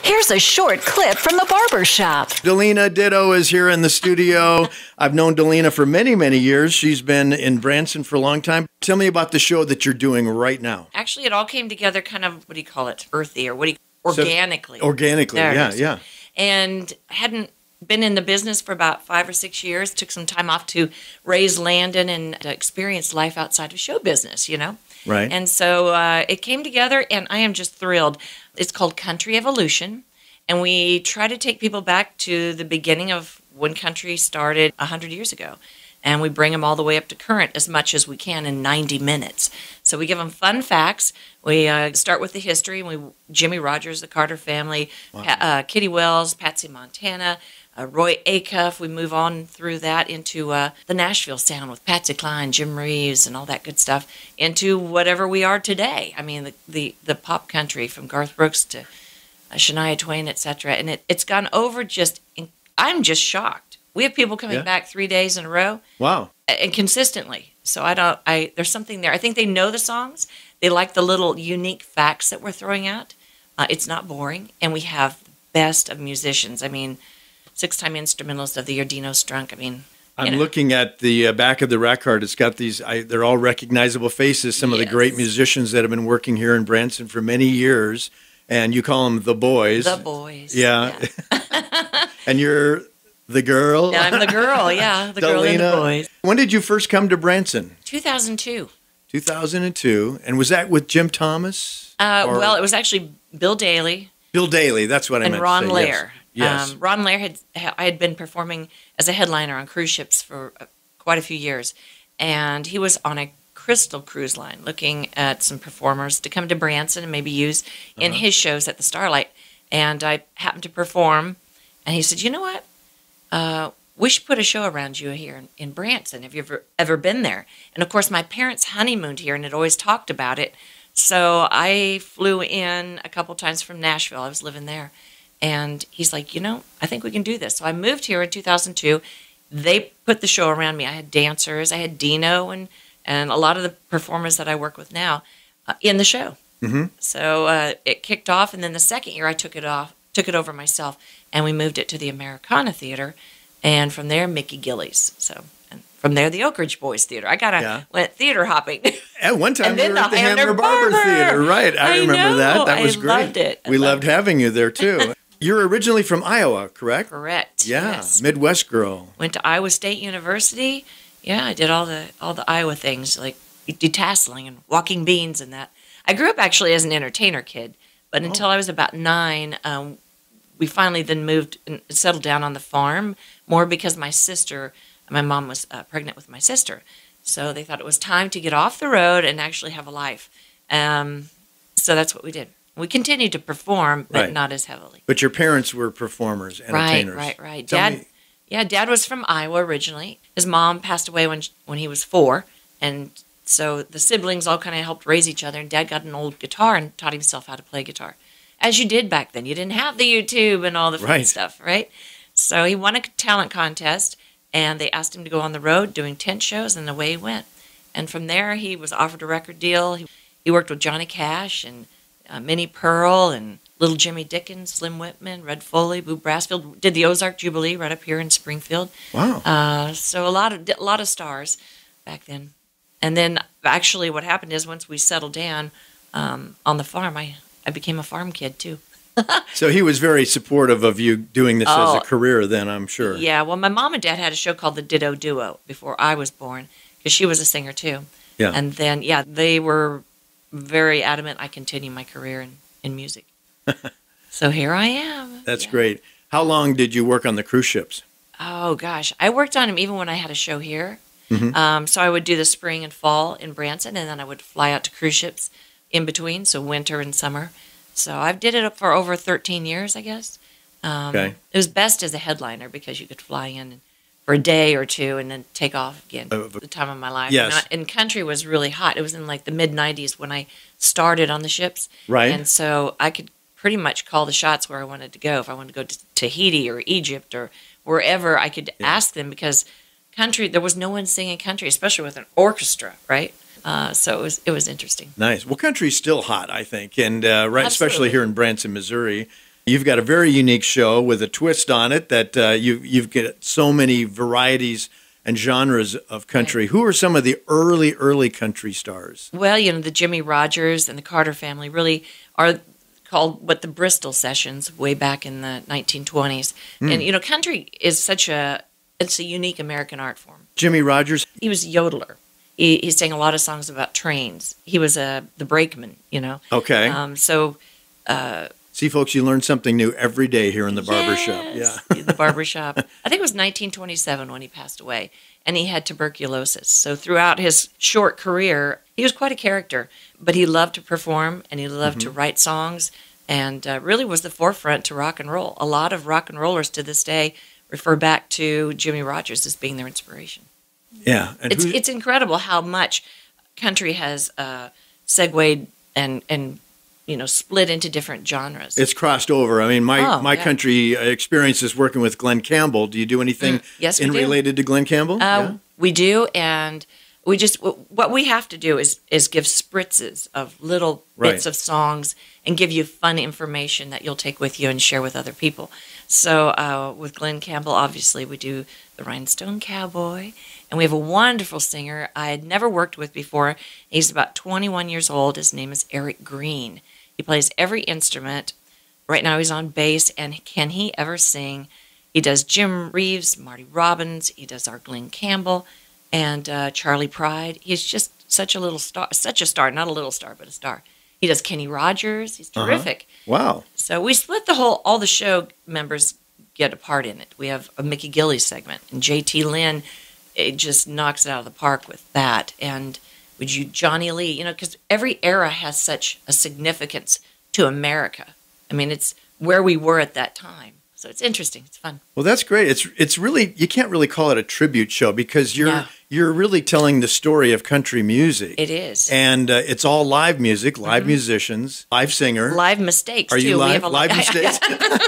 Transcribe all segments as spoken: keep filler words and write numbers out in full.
Here's a short clip from the Barber Shop. Dalena Ditto is here in the studio. I've known Dalena for many, many years. She's been in Branson for a long time. Tell me about the show that you're doing right now. Actually, it all came together kind of, what do you call it, earthy, or what do you, organically. So, organically, yeah, yeah. And I hadn't been in the business for about five or six years. Took some time off to raise Landon and to experience life outside of show business, you know? Right. And so uh, it came together, and I am just thrilled. It's called Country Evolution, and we try to take people back to the beginning of when country started one hundred years ago. And we bring them all the way up to current as much as we can in ninety minutes. So we give them fun facts. We uh, start with the history. We Jimmy Rogers, the Carter family, wow. pa uh, Kitty Wells, Patsy Montana, uh, Roy Acuff. We move on through that into uh, the Nashville sound with Patsy Cline, Jim Reeves, and all that good stuff, into whatever we are today. I mean, the, the, the pop country from Garth Brooks to uh, Shania Twain, et cetera. And it, it's gone over just, in, I'm just shocked. We have people coming yeah. back three days in a row. Wow. And consistently. So I don't, I, there's something there. I think they know the songs. They like the little unique facts that we're throwing out. Uh, it's not boring. And we have the best of musicians. I mean, six-time instrumentalist of the year, Dino Strunk. I mean, I'm know. looking at the uh, back of the rack card. It's got these, I, they're all recognizable faces. Some yes. of the great musicians that have been working here in Branson for many years. And you call them the boys. The boys. Yeah. yeah. And you're the girl? Yeah, I'm the girl, yeah. The girl and the boys. When did you first come to Branson? two thousand two. two thousand two. And was that with Jim Thomas? Uh, well, it was actually Bill Daly. Bill Daly, that's what I and meant Ron to say. Lair. Yes. yes. Um, Ron Lair, had I had been performing as a headliner on cruise ships for uh, quite a few years. And he was on a Crystal cruise line looking at some performers to come to Branson and maybe use in uh-huh. his shows at the Starlight. And I happened to perform. And he said, you know what? Uh, we should put a show around you here in, in Branson. Have you ever, ever been there? And, of course, my parents honeymooned here and had always talked about it. So I flew in a couple times from Nashville. I was living there. And he's like, you know, I think we can do this. So I moved here in two thousand two. They put the show around me. I had dancers. I had Dino and, and a lot of the performers that I work with now uh, in the show. Mm-hmm. So uh, it kicked off. And then the second year I took it off. took it over myself, and we moved it to the Americana Theater, and from there, Mickey Gillies. So, and from there, the Oak Ridge Boys Theater. I got to yeah. went theater hopping. At one time, you you were at the Hamner Barber, Barber Theater, right? I, I remember know. that. That was I great. Loved it. I we loved loved having you there too. You're originally from Iowa, correct? Correct. Yeah, yes. Midwest girl. Went to Iowa State University. Yeah, I did all the all the Iowa things like detasseling and walking beans and that. I grew up actually as an entertainer kid, but until oh. I was about nine. Um, We finally then moved and settled down on the farm more because my sister, my mom was uh, pregnant with my sister. So they thought it was time to get off the road and actually have a life. Um, so that's what we did. We continued to perform, but right. not as heavily. But your parents were performers, entertainers. Right, right, right. Tell Dad, me. yeah, Dad was from Iowa originally. His mom passed away when when he was four, and so the siblings all kind of helped raise each other. And Dad got an old guitar and taught himself how to play guitar. As you did back then. You didn't have the YouTube and all the fun right. stuff, right? So he won a talent contest, and they asked him to go on the road doing tent shows, and away he went. And from there, he was offered a record deal. He, he worked with Johnny Cash and uh, Minnie Pearl and Little Jimmy Dickens, Slim Whitman, Red Foley, Boo Brassfield. Did the Ozark Jubilee right up here in Springfield. Wow. Uh, so a lot of a lot of stars back then. And then actually what happened is once we settled down um, on the farm, I... I became a farm kid, too. So he was very supportive of you doing this oh, as a career then, I'm sure. Yeah, well, my mom and dad had a show called the Ditto Duo before I was born, because she was a singer, too. Yeah. And then, yeah, they were very adamant I continue my career in, in music. So here I am. That's yeah. great. How long did you work on the cruise ships? Oh, gosh. I worked on them even when I had a show here. Mm-hmm. Um, so I would do the spring and fall in Branson, and then I would fly out to cruise ships in between, so winter and summer. So I've did it for over thirteen years, I guess. Um, okay. It was best as a headliner because you could fly in for a day or two and then take off again. Uh, the time of my life. Yes. And, I, and country was really hot. It was in like the mid nineties when I started on the ships. Right. And so I could pretty much call the shots where I wanted to go. If I wanted to go to Tahiti or Egypt or wherever, I could yeah. ask them because country, there was no one singing country, especially with an orchestra, right? Uh, so it was it was interesting. Nice. Well, country's still hot, I think, and uh, right, especially here in Branson, Missouri. You've got a very unique show with a twist on it that uh, you, you've got so many varieties and genres of country. Right. Who are some of the early, early country stars? Well, you know, the Jimmy Rogers and the Carter family really are called what the Bristol Sessions way back in the nineteen twenties. Mm. And, you know, country is such a, it's a unique American art form. Jimmy Rogers? He was a yodeler. He, he sang a lot of songs about trains. He was a the brakeman, you know. Okay. Um, so... Uh, See, folks, you learn something new every day here in the barber yes, shop. Yeah, the barber shop. I think it was nineteen twenty-seven when he passed away, and he had tuberculosis. So throughout his short career, he was quite a character, but he loved to perform, and he loved mm-hmm. to write songs, and uh, really was the forefront to rock and roll. A lot of rock and rollers to this day refer back to Jimmy Rogers as being their inspiration. Yeah. And it's, it's incredible how much country has uh, segued and and you know, split into different genres. It's crossed over. I mean, my, oh, my yeah. country experience is working with Glenn Campbell. Do you do anything mm, yes, in we do. related to Glenn Campbell? Uh, yeah. We do, and we just, what we have to do is, is give spritzes of little right. bits of songs and give you fun information that you'll take with you and share with other people. So uh, with Glenn Campbell, obviously, we do the Rhinestone Cowboy, and we have a wonderful singer I had never worked with before. He's about twenty-one years old. His name is Eric Green. He plays every instrument. Right now he's on bass, and can he ever sing? He does Jim Reeves, Marty Robbins. He does our Glenn Campbell and uh, Charlie Pride. He's just such a little star, such a star, not a little star, but a star. He does Kenny Rogers. He's terrific. Uh-huh. Wow. So we split the whole, all the show members get a part in it. We have a Mickey Gillies segment, and J T Lynn, it just knocks it out of the park with that. And would you, Johnny Lee, you know, because every era has such a significance to America. I mean, it's where we were at that time. So it's interesting. It's fun. Well, that's great. It's it's really, you can't really call it a tribute show because you're no. you're really telling the story of country music. It is. And uh, it's all live music, live mm-hmm. musicians, live singer. Live mistakes, Are too. you live? We have a live mistakes?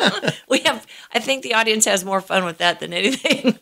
we have, I think the audience has more fun with that than anything.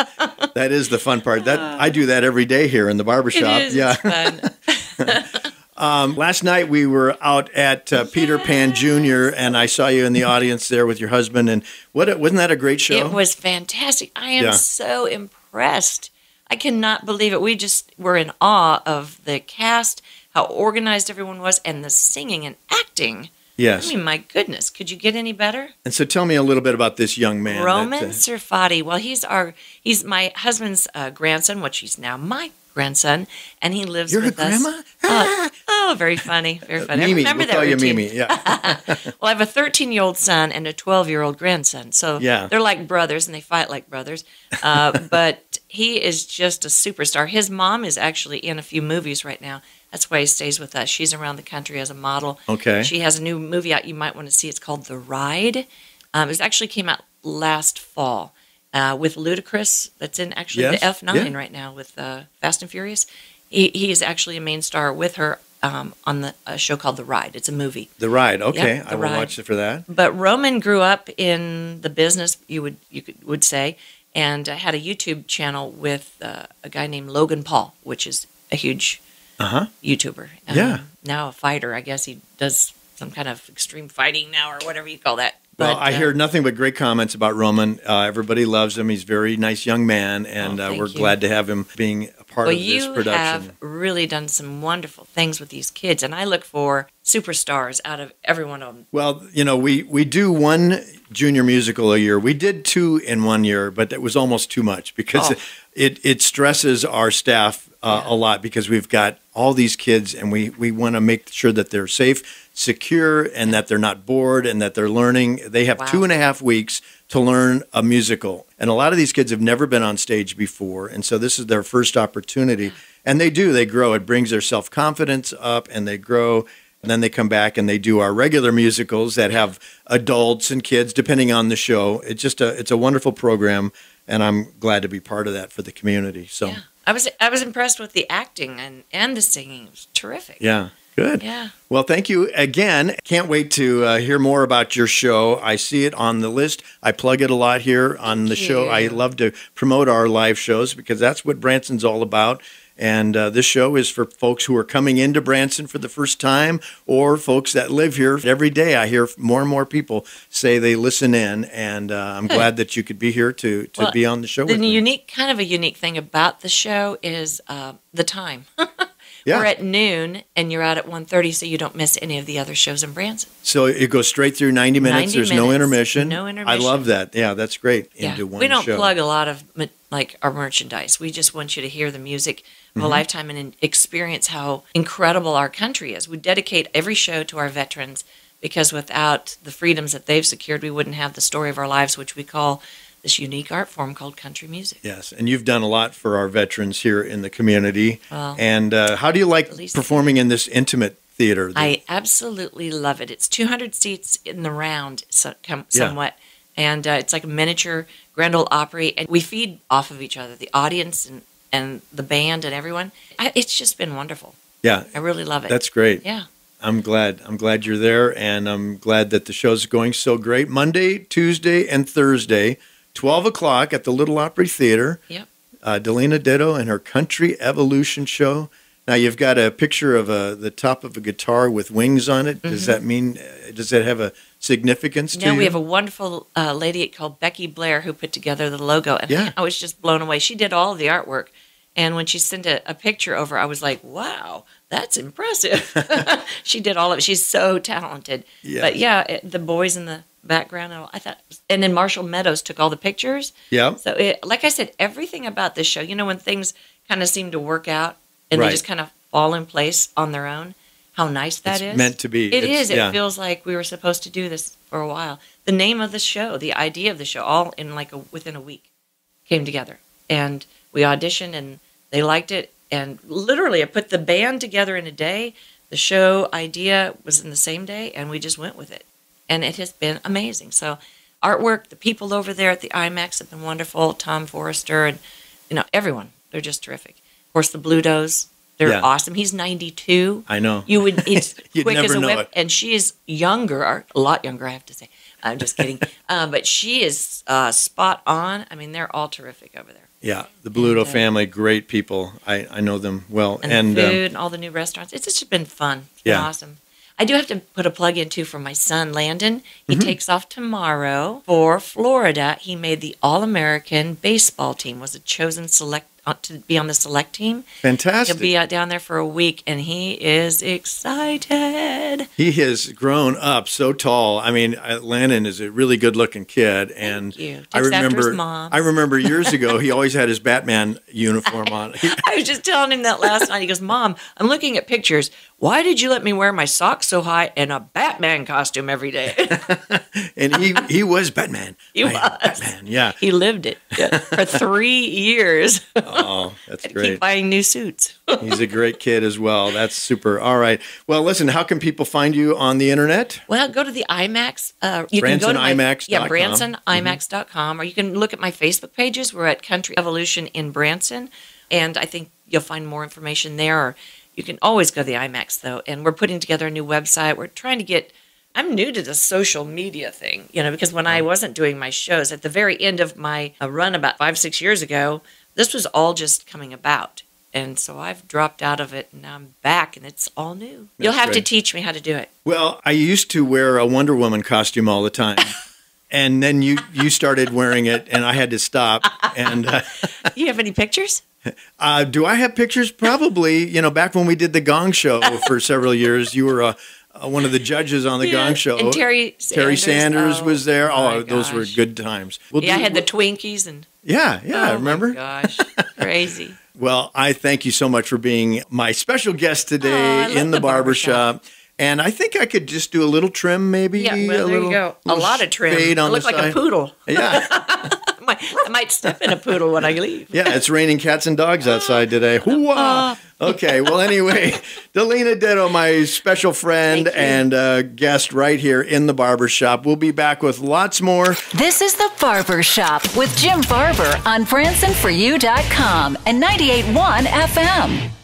That is the fun part. That I do that every day here in the barbershop. It is. Yeah. It's fun. um, last night we were out at uh, Peter Pan Junior and I saw you in the audience there with your husband. And what wasn't that a great show? It was fantastic. I am Yeah. so impressed. I cannot believe it. We just were in awe of the cast, how organized everyone was, and the singing and acting. Yes. I mean, my goodness, could you get any better? And so tell me a little bit about this young man. Roman that, uh, Serfati. Well, he's our he's my husband's uh, grandson, which he's now my grandson, and he lives You're with a us. grandma? Uh, oh, very funny, very funny. Mimi, I remember we'll that call you routine. Mimi. Yeah. Well, I have a thirteen-year-old son and a twelve-year-old grandson, so Yeah. they're like brothers, and they fight like brothers. Uh, but he is just a superstar. His mom is actually in a few movies right now. That's why he stays with us. She's around the country as a model. Okay. She has a new movie out you might want to see. It's called The Ride. Um, it actually came out last fall uh, with Ludacris. That's in actually Yes. the F nine Yeah. right now with uh, Fast and Furious. He, he is actually a main star with her um, on the a show called The Ride. It's a movie. The Ride. Okay. Yep, The I will Ride. watch it for that. But Roman grew up in the business, you would you could, would say, and uh, had a YouTube channel with uh, a guy named Logan Paul, which is a huge Uh-huh. YouTuber. Um, Yeah. Now a fighter. I guess he does some kind of extreme fighting now or whatever you call that. Well, But, I uh, hear nothing but great comments about Roman. Uh, everybody loves him. He's a very nice young man, and Oh, uh, thank we're you. glad to have him being a part Well, of this you production. have really done some wonderful things with these kids, and I look for superstars out of every one of them. Well, you know, we, we do one junior musical a year. We did two in one year, but it was almost too much because Oh. it, it stresses our staff uh, Yeah. a lot because we've got all these kids and we, we want to make sure that they're safe, secure, and that they're not bored and that they're learning. They have Wow. two and a half weeks to learn a musical. And a lot of these kids have never been on stage before. And so this is their first opportunity. And they do, they grow. It brings their self-confidence up and they grow. And then they come back and they do our regular musicals that have adults and kids, depending on the show. It's just a it's a wonderful program, and I'm glad to be part of that for the community. So, Yeah. I was I was impressed with the acting and, and the singing. It was terrific. yeah, good. Yeah. Well, thank you again. Can't wait to uh, hear more about your show. I see it on the list. I plug it a lot here on the Thank show. I you. love to promote our live shows because that's what Branson's all about. And uh, this show is for folks who are coming into Branson for the first time or folks that live here. Every day I hear more and more people say they listen in, and uh, I'm glad that you could be here to, to well, be on the show the with me. unique, kind of a unique thing about the show is uh, the time. Yeah. We're at noon, and you're out at one thirty, so you don't miss any of the other shows in Branson. So it goes straight through ninety minutes. ninety There's minutes, no intermission. no intermission. I love that. Yeah, that's great. Yeah. Into one We don't show. plug a lot of like our merchandise. We just want you to hear the music of Mm-hmm. a lifetime and experience how incredible our country is. We dedicate every show to our veterans because without the freedoms that they've secured, we wouldn't have the story of our lives, which we call this unique art form called country music. Yes, and you've done a lot for our veterans here in the community. Well, and uh, how do you like performing in this intimate theater? I absolutely love it. It's two hundred seats in the round, so, com- somewhat, yeah. and uh, it's like a miniature Grand Ole Opry, and we feed off of each other, the audience and, and the band and everyone. I, it's just been wonderful. Yeah, I really love it. That's great. Yeah. I'm glad. I'm glad you're there, and I'm glad that the show's going so great. Monday, Tuesday, and Thursday, twelve o'clock at the Little Opry Theater. Yep. Uh, Dalena Ditto and her Country Evolution show. Now, you've got a picture of a, the top of a guitar with wings on it. Does Mm-hmm. that mean, uh, does that have a significance to No, you? we have a wonderful uh, lady called Becky Blair who put together the logo, and Yeah. I was just blown away. She did all of the artwork, and when she sent a, a picture over, I was like, wow, that's impressive. She did all of it. She's so talented. Yes. But yeah, it, the boys in the background, and all, I thought, and then Marshall Meadows took all the pictures. Yeah. So, it, like I said, everything about this show, you know, when things kind of seem to work out and Right. they just kind of fall in place on their own, how nice that It's is. meant to be. It It's- is. It yeah. feels like we were supposed to do this for a while. The name of the show, the idea of the show, all in like a, within a week came together. And we auditioned and they liked it. And literally, I put the band together in a day. The show idea was in the same day, and we just went with it. And it has been amazing. So artwork, the people over there at the Imax have been wonderful. Tom Forrester and, you know, everyone. They're just terrific. Of course, the Blutos, they're Yeah. awesome. He's ninety-two. I know. You would, it's You'd quick never as a know whip. it. And she is younger, or a lot younger, I have to say. I'm just kidding. uh, but she is uh, spot on. I mean, they're all terrific over there. Yeah, the Bluto And, uh, family, great people. I, I know them well. And, And, the um, food and all the new restaurants. It's just been fun. It's been Yeah. awesome. I do have to put a plug in, too, for my son, Landon. He Mm-hmm. takes off tomorrow for Florida. He made the All-American baseball team, was a chosen select uh, to be on the select team. fantastic. He'll be out down there for a week, and he is excited. He has grown up so tall. I mean, uh, Landon is a really good-looking kid, and you. I Takes after remember. his mom. I remember years ago, he always had his Batman uniform on. He- I was just telling him that last night. He goes, Mom, I'm looking at pictures. Why did you let me wear my socks so high and a Batman costume every day? and he he was Batman. He I am was. Batman. Yeah. He lived it yeah, for three years. Oh, that's Keep great. buying new suits. He's a great kid as well. That's super. All right. Well, listen. How can people find you on the internet? Well, go to the Imax. Uh, you Branson can go to my, Imax dot com. Yeah, Branson Imax dot com, or you can look at my Facebook pages. We're at Country Evolution in Branson, and I think you'll find more information there. Or you can always go to the Imax, though, and we're putting together a new website. We're trying to get I'm new to the social media thing, you know, because when I wasn't doing my shows at the very end of my uh, run about five, six years ago, this was all just coming about. And so I've dropped out of it and now I'm back and it's all new. You'll have to great. teach me how to do it. Well, I used to wear a Wonder Woman costume all the time. And then you, you started wearing it, and I had to stop. And uh, You have any pictures? uh, do I have pictures? Probably. You know, back when we did the Gong Show for several years, you were uh, uh, one of the judges on the Yeah, Gong Show. and Terry Sanders. Terry Sanders Oh, was there. my Oh, those were gosh. good times. We'll Yeah, I do- had the Twinkies and Yeah, yeah, oh remember? my gosh, crazy. Well, I thank you so much for being my special guest today Oh, I love in the, the barber barbershop. shop. And I think I could just do a little trim, maybe. Yeah, well, a there little, you go. A little lot of trim. fade I on look the like side. a poodle. Yeah, I might, I might step in a poodle when I leave. yeah. It's raining cats and dogs outside today. Hoo-wah! Okay. Well, anyway, Dalena Ditto, my special friend Thank you. and uh, guest right here in the barber shop. We'll be back with lots more. This is the Barber Shop with Jim Barber on Branson for you dot com and ninety-eight point one F M.